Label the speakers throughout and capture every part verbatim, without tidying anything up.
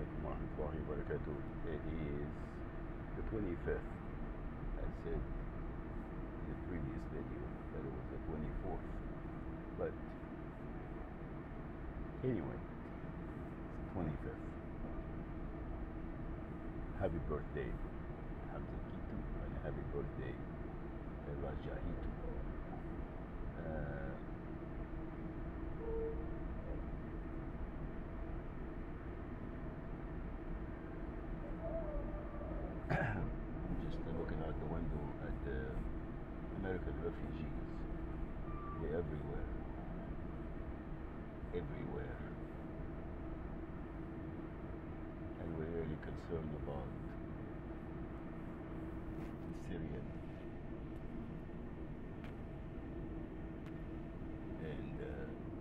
Speaker 1: alaikum wa rahmatullahi wa barakatuh. It is the twenty-fifth. I said in the previous video that it was the twenty-fourth. But anyway, it's the twenty-fifth. Happy birthday, Hamza Kitu, and happy birthday, Rajahitu. Uh, I'm just looking out the window at the American refugees. They're everywhere. Everywhere. And we're really concerned about Syria and uh,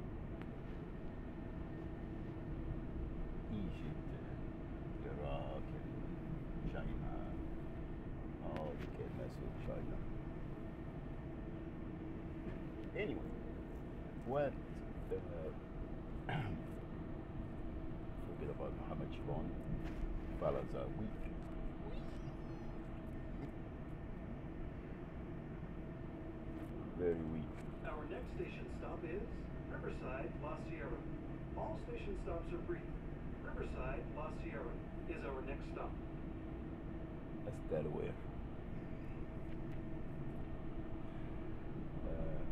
Speaker 1: Egypt and Iraq and China. Oh, they can't mess with China. Anyway, what uh, forget about Muhammad Shabon. Fellas are weak. Very weak.
Speaker 2: Our next station stop is Riverside, La Sierra. All station stops are brief. Riverside, La Sierra is our next stop.
Speaker 1: That's Delaware. Uh,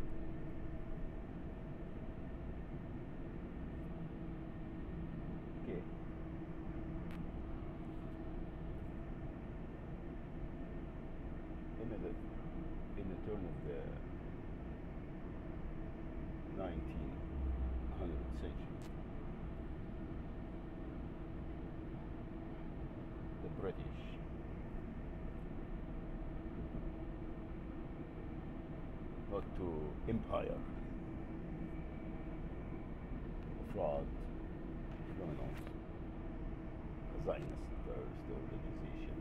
Speaker 1: okay. In the in the turn of the nineteenth century, the British not to empire, fraud, criminals, Zionist terrorist organization.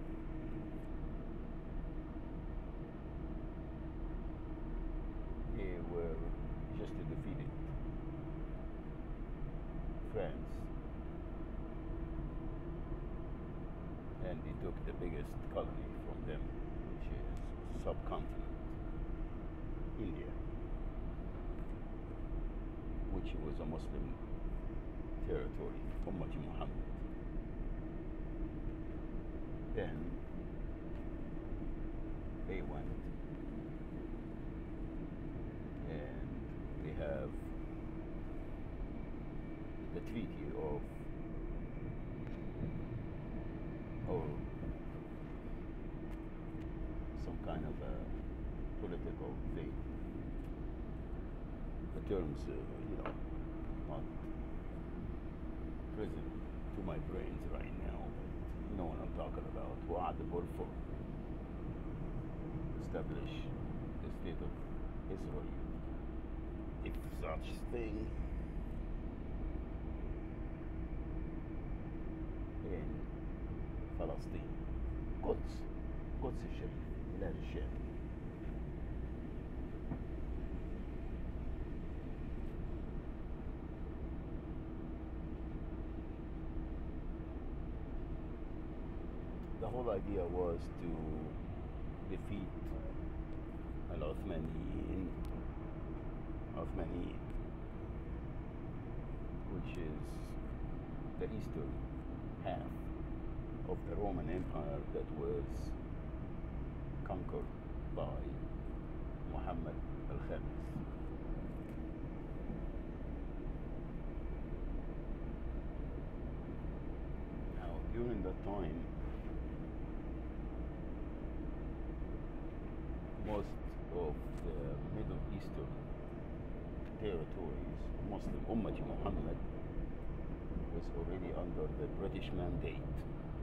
Speaker 1: They were just defeated France, and they took the biggest colony from them, which is subcontinent India, which was a Muslim territory, Ummah Muhammad. Then they went and they have the treaty of or some kind of a political thing. The terms, uh, you know, not present to my brains right now, but you know what I'm talking about. Wa'ad al-Burfur, establish the state of Israel, if such thing, in Palestine, Quds, Quds al-Sharif, Bilad al-Sham. The whole idea was to defeat al-Uthmaniyin, Uthmaniyin, which is the eastern half of the Roman Empire that was conquered by Muhammad al-Khamis. Now, during that time, most of the Middle Eastern territories, Muslim Ummah Muhammad, was already under the British mandate.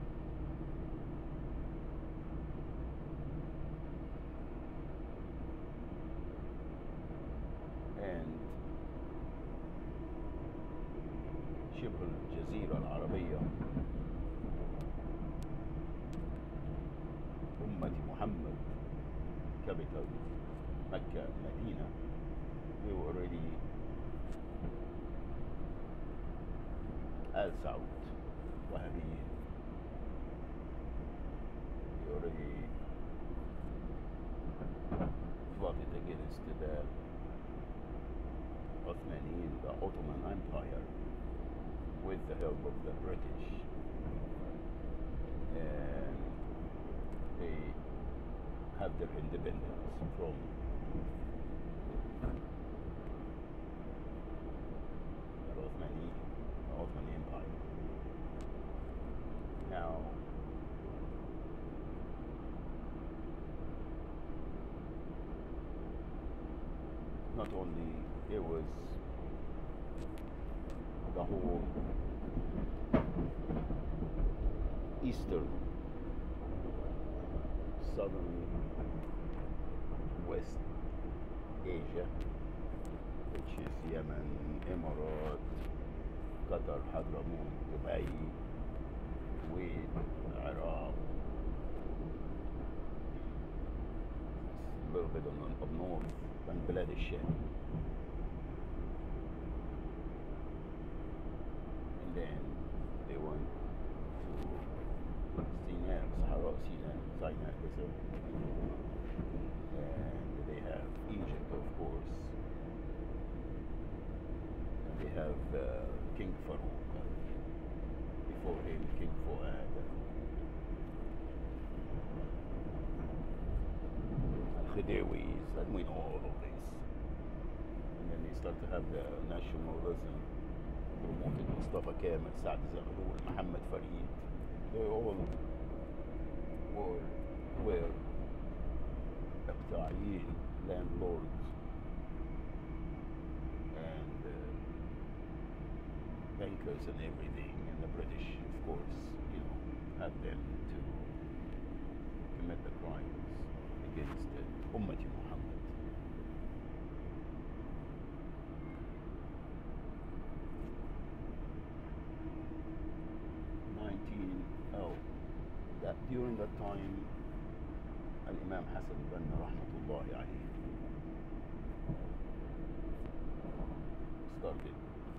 Speaker 1: And شبه الجزيرة العربية أمة محمد, capital Mecca, Medina, they were already al Saud Wahhabiyyin. He already plotted against the Ottoman, the Ottoman Empire, with the help of the British, and they have their independence from the Ottoman, the Ottoman Empire. Now, not only it was the whole eastern, southern, west Asia, which is Yemen, Emirat, Qatar, Hadramaut, Dubai, Kuwait, Iraq, a little bit on, up north, and Bilad al-Sham. And then they went to Sinai, Sahara, Sinai, Sinai Desert. And they have Egypt, of course. And they have uh, King Farouk. Before him, King Fuad. Khidewis, and we know all of this. And then they start to have the nationalism promoted Mustafa Kemal, Saad Zaghloul, Muhammad Farid. They all were, were Iqta'iyyin, landlords, and uh, bankers and everything. And the British, of course, you know, had them to commit the crimes against uh, Ummah Muhammad. nineteen oh, that during that time, Al-Imam Hassan al-Banna rahmatullahi alayhi started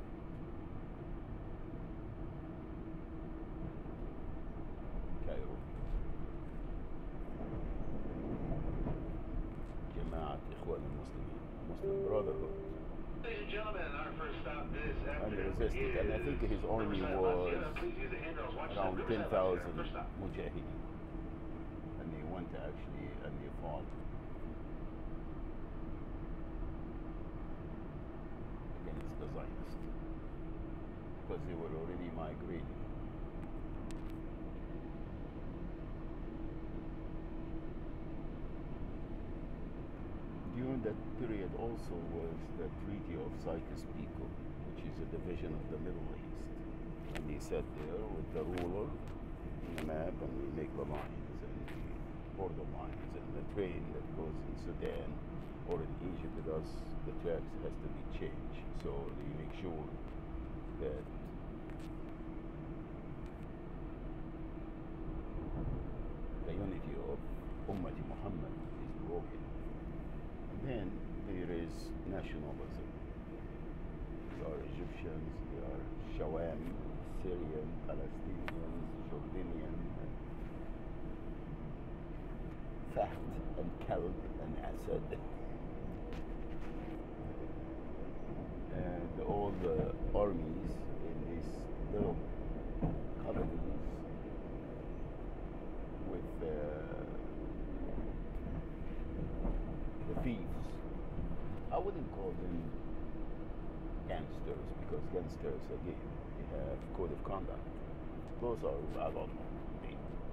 Speaker 1: Cairo, Jama'at Ikhwan al-Muslimin, Muslim Brotherhood,
Speaker 2: Ladies and gentlemen, our first stop this
Speaker 1: and
Speaker 2: afternoon
Speaker 1: resisted. And I
Speaker 2: is
Speaker 1: think his army
Speaker 2: Riverside,
Speaker 1: was
Speaker 2: Louisiana. Please use the handrails. Watch
Speaker 1: around
Speaker 2: that.
Speaker 1: ten
Speaker 2: Riverside,
Speaker 1: thousand
Speaker 2: Louisiana. First stop.
Speaker 1: mujahideen, and they went to actually and they fought against the Zionists because they were already migrating. During that period also was the Treaty of Sykes-Picot, which is a division of the Middle East. And they sat there with the ruler and the map, and we make the lines and the border lines, and the train that goes in Sudan or in Egypt with us, the tracks has to be changed. So they make sure that the unity of Ummah Muhammad is broken. And then there is nationalism. There are Egyptians, there are Shawam, Syrian, Palestinians, Jordanian, Fahd and Kalb and Assad. And all the armies in these little colonies with uh, the thieves. I wouldn't call them gangsters, because gangsters, again, they have code of conduct. Those are, I don't know, they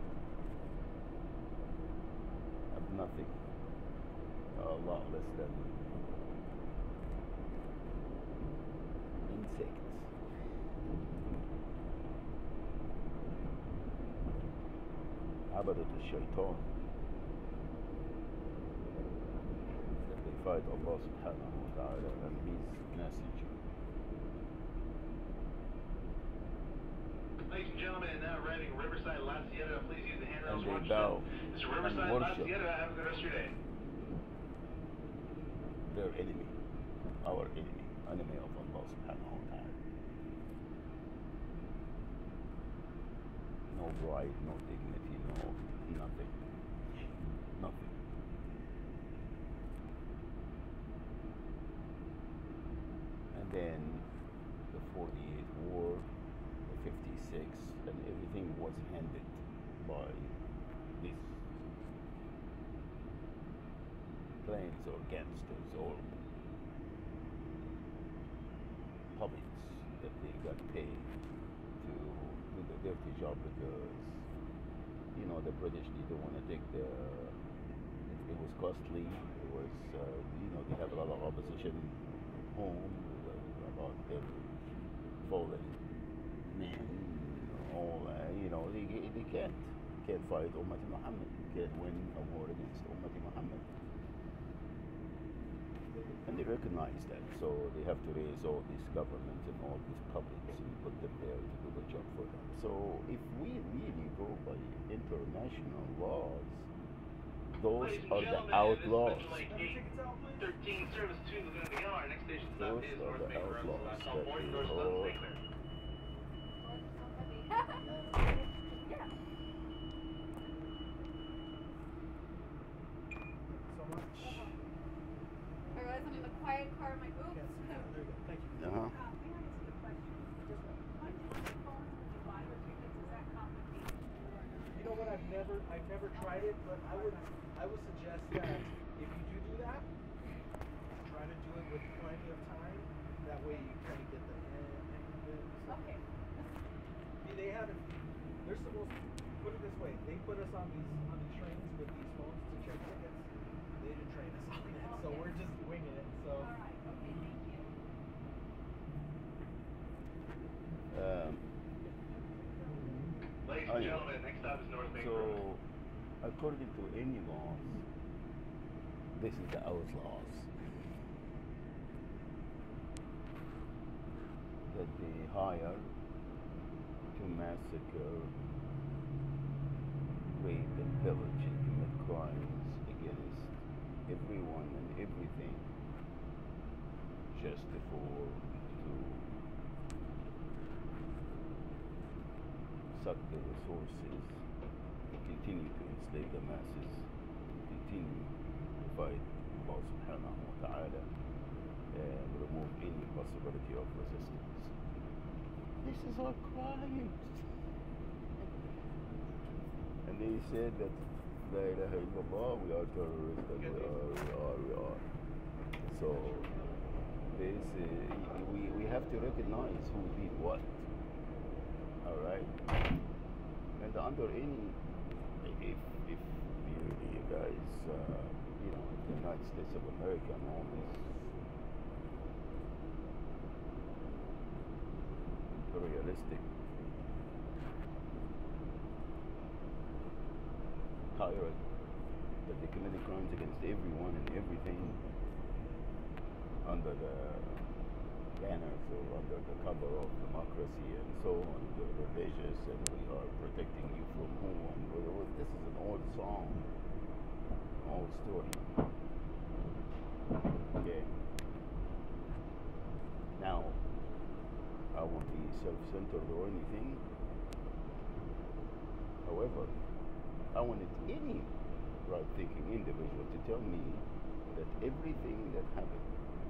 Speaker 1: have nothing, a lot less than insects. عبدة الشيطان, that they fight Allah subhanahu wa ta'ala and His messenger.
Speaker 2: Ladies and gentlemen, now arriving Riverside, La Sierra. Please use the handrails.
Speaker 1: And they
Speaker 2: Watch
Speaker 1: bow
Speaker 2: them. This is
Speaker 1: and
Speaker 2: Riverside, La
Speaker 1: worship
Speaker 2: Sierra. Have a good rest of your day.
Speaker 1: their enemy, our enemy, enemy of Allah subhanahu wa ta'ala. no pride, no dignity, no nothing. Nothing. And then the forty-eight war, the fifty-six, and everything was handed by these clans or gangsters or puppets that they got paid to do the dirty job because, you know, the British didn't want to take the, it, it was costly, it was, uh, you know, they have a lot of opposition home uh, about their fallen men, all, uh, you know, they, they can't, can't fight Ummati Muhammad, can't win a war against Ummati Muhammad. And they recognize that, so they have to raise all these governments and all these puppets and put them there to do the job for them. So if we really go by international laws, those are the outlaws.
Speaker 2: thirteen service to the hour. Next station stop
Speaker 1: Those
Speaker 2: is
Speaker 1: are
Speaker 2: North
Speaker 1: the
Speaker 2: Main Road.
Speaker 1: outlaws
Speaker 2: Last
Speaker 1: that
Speaker 2: call forty,
Speaker 1: they
Speaker 2: doors eleven,
Speaker 1: all
Speaker 2: stay clear.
Speaker 3: So much.
Speaker 4: I realize I'm in the quiet car. I'm like, oops.
Speaker 3: Yes, yeah, there you go. Thank you.
Speaker 1: Uh-huh.
Speaker 5: Uh, may I ask you a question? Just when you buy phones, when you buy your tickets, is that complicated or not?
Speaker 3: You know what? I've never, I've never tried it, but I would, I would suggest that if you do do that, try to do it with plenty of time. That way you kind of get the hang of it. So,
Speaker 5: Okay.
Speaker 3: see, they haven't. They're supposed to put it this way. They put us on these on these trains with these phones to check tickets. They didn't train us on it, so
Speaker 5: Okay.
Speaker 3: we're just winging it. So.
Speaker 5: All right. Okay. Thank you.
Speaker 1: Um,
Speaker 2: Ladies
Speaker 1: Oh,
Speaker 2: and
Speaker 1: yeah.
Speaker 2: gentlemen, next stop is North Main Road.
Speaker 1: so, according to any laws, this is the outlaws that they hire to massacre, rape and pillage and commit crimes against everyone and everything just for to suck the resources, to continue to enslave the masses, to continue to fight Allah subhanahu wa ta'ala and remove any possibility of resistance. This is our crime. And they said that La ilaha illallah, we are terrorists, and we are, we are, we are. So this, uh, we, we have to recognize who did what. Alright? And under any, if, if you, you guys, uh, you know, the United States of America and all this imperialistic tyrant that they committed crimes against everyone and everything under the banners or under the cover of democracy and so on, the religious, and we are protecting you from who and who. This is an old song, an old story. Okay. Now, I won't be self-centered or anything. However, I wanted any right-thinking individual to tell me that everything that happened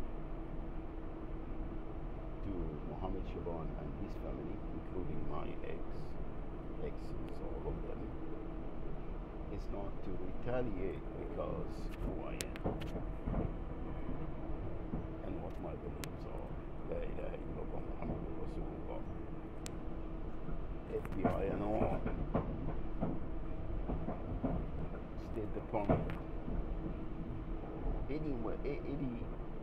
Speaker 1: to Mohammed Shaban and his family, including my ex, exes, all of them, is not to retaliate because who I am and what my beliefs are. La ilaha illallah Muhammadur Rasulullah. F B I and all. State Department. Anywhere, any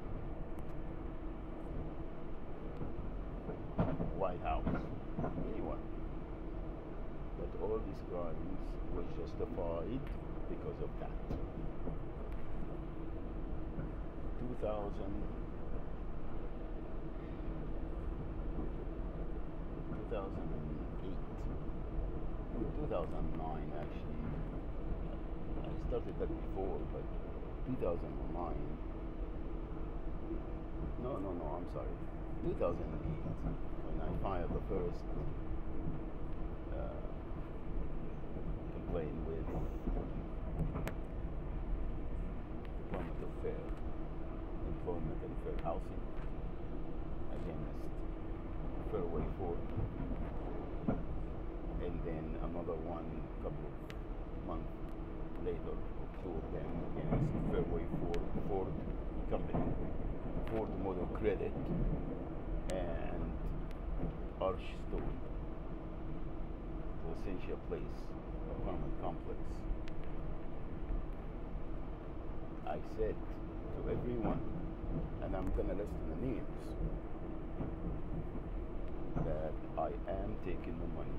Speaker 1: White House, anyone. But all these crimes were justified because of that. two thousand, two thousand eight, two thousand nine actually. I started that before, but two thousand nine. No, no, no, I'm sorry. two thousand eight, when I filed the first uh, explain with Department of Fair, Employment and Fair Housing against Fairway Ford, and then another one a couple of months later, or two of them against Fairway Ford, Ford Company, Ford Motor Credit, and Archstone, Placentia Place apartment complex. I said to everyone, and I'm gonna list the names, that I am taking the money.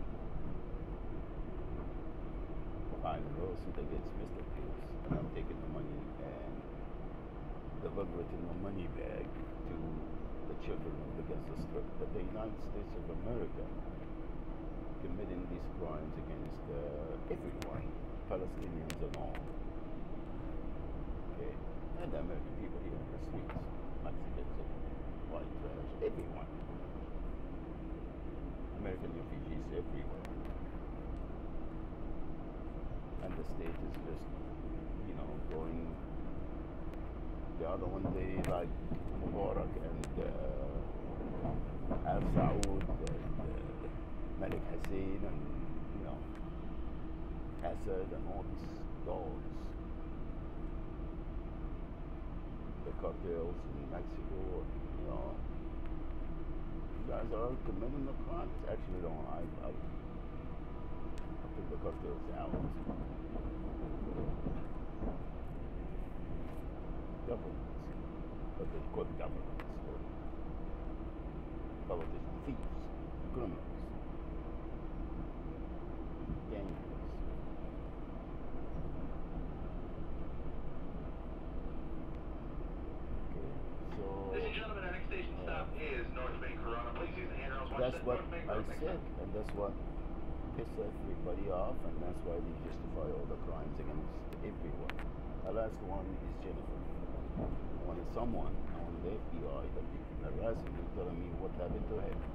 Speaker 1: I'm a lawsuit against Mister Pierce, and I'm taking the money and deliver it in a money bag to the children of the Gaza Strip, that the United States of America committing these crimes against uh, everyone, Palestinians and all. Okay, and the American people here on the streets, Mexicans and white trash, everyone. American refugees everywhere. And the state is just, you know, going the other one day like Mubarak and uh, Al Saud and uh, Malik Hussein and, you know, Assad and all these dogs. The cartels in Mexico, you know, you guys are committing the crimes. Actually, no, I, I, I took the cartels out. Governments, but they call it governments, or politicians, thieves, criminals, gangs. Okay, so
Speaker 2: Ladies and gentlemen, our next station stop is North Bay Corona. Please use the handrails. Watch
Speaker 1: that's
Speaker 2: that
Speaker 1: what
Speaker 2: North Bay
Speaker 1: I
Speaker 2: Road next
Speaker 1: said,
Speaker 2: time.
Speaker 1: and that's what pissed everybody off, and that's why they justify all the crimes against everyone. The last one is Jennifer. I wanted someone, I wanted the F B I that they can harassing me, telling me what happened to him.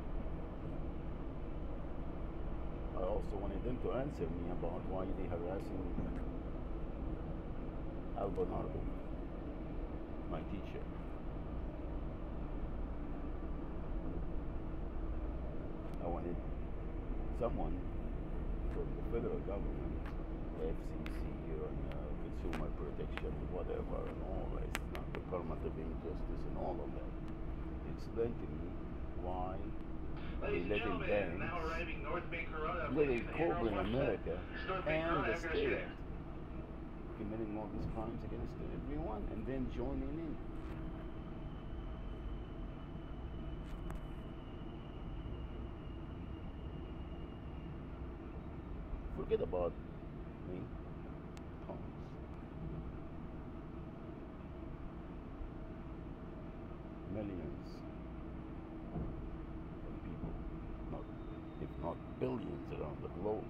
Speaker 1: I also wanted them to answer me about why they harassing Al Bernardo, my teacher. I wanted someone from the federal government, F C C and uh, Consumer Protection, whatever, and all that, not Department of Injustice and all of that. Explain to me why they
Speaker 2: Ladies and
Speaker 1: let in
Speaker 2: gentlemen, now
Speaker 1: banks,
Speaker 2: arriving North Bay Corona.
Speaker 1: let
Speaker 2: Please
Speaker 1: in
Speaker 2: use the
Speaker 1: Cobra
Speaker 2: handrails.
Speaker 1: in
Speaker 2: Watch that.
Speaker 1: America,
Speaker 2: North Bay
Speaker 1: and
Speaker 2: Corona,
Speaker 1: the
Speaker 2: have a good
Speaker 1: state
Speaker 2: day.
Speaker 1: committing all these crimes against everyone, and then joining in. Forget about me, Thomas. Millions of people, not if not billions around the globe.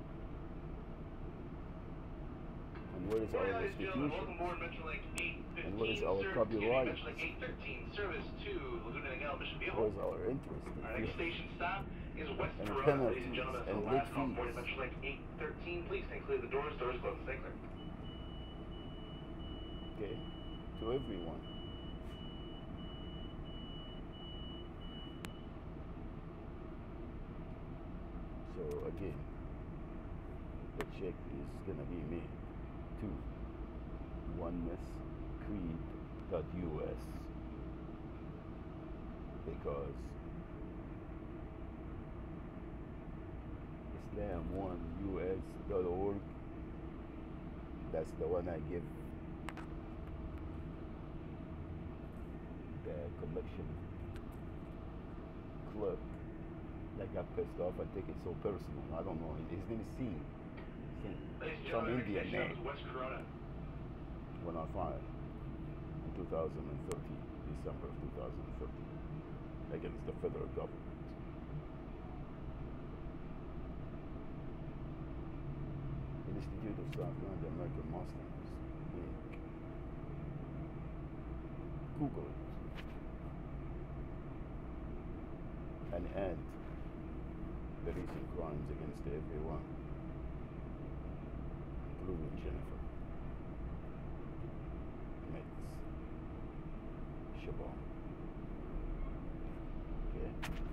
Speaker 1: And where is our
Speaker 2: Ladies and gentlemen, welcome
Speaker 1: institutions?
Speaker 2: aboard Metrolink eight fifteen.
Speaker 1: And what is our
Speaker 2: service-
Speaker 1: copyright?
Speaker 2: Metrolink eight thirteen, service to Laguna Niguel, Mission Viejo.
Speaker 1: Where is our interest?
Speaker 2: Our next station stop is West
Speaker 1: And
Speaker 2: Corona.
Speaker 1: penalties
Speaker 2: Ladies and gentlemen,
Speaker 1: and
Speaker 2: the
Speaker 1: late
Speaker 2: last call for
Speaker 1: fees.
Speaker 2: Metrolink eight thirteen. Please stay clear of the doors. Doors closed. Stay clear.
Speaker 1: Okay, to everyone. So again, the check is gonna be made to oneness creed dot U S because islam one U S dot org, that's the one I give the collection clerk that got pissed off and take it so personal. I don't know. His name is Singh. Singh.
Speaker 2: Ladies and
Speaker 1: Some
Speaker 2: gentlemen,
Speaker 1: Indian
Speaker 2: next station
Speaker 1: name.
Speaker 2: is West Corona.
Speaker 1: When I filed in two thousand thirteen, December of two thousand thirteen, against the federal government. Institute of South London American Muslims, Incorporated. Google it and add the recent crimes against everyone. through with Jennifer. Next. Shabbat. Okay.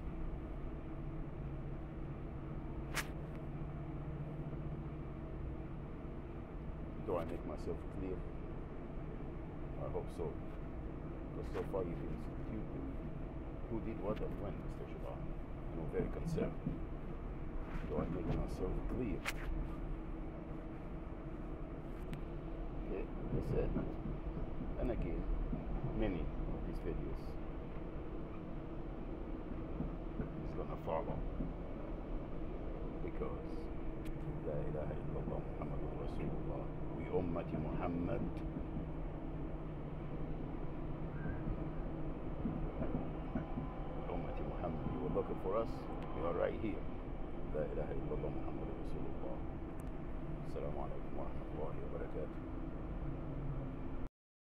Speaker 1: Do I make myself clear? I hope so. Because so far you've been you, who did what and when, Mister Shabbat? I'm very concerned. Do I make myself clear? Okay, like I said, and again, many of these videos is gonna follow because La ilaha illallah Muhammadur Rasulullah, we ummati Muhammad. Ummati Muhammad, you were looking for us, we are right here. La ilaha illallah Muhammadur Rasulullah. Assalamu alaikum wa rahmatullahi wa barakatuh.